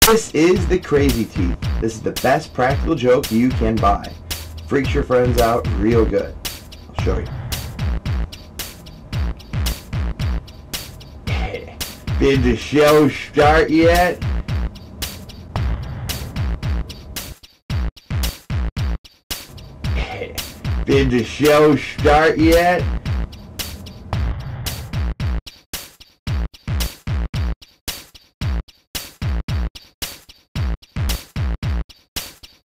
This is the Crazy Teeth. This is the best practical joke you can buy. Freaks your friends out real good. I'll show you. Did the show start yet? Did the show start yet?